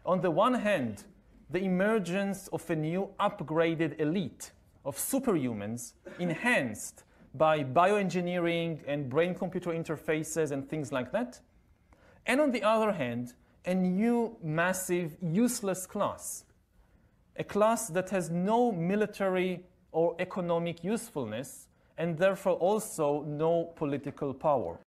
On the one hand, the emergence of a new upgraded elite of superhumans enhanced by bioengineering and brain-computer interfaces and things like that. And on the other hand, a new, massive, useless class. A class that has no military or economic usefulness and therefore also no political power.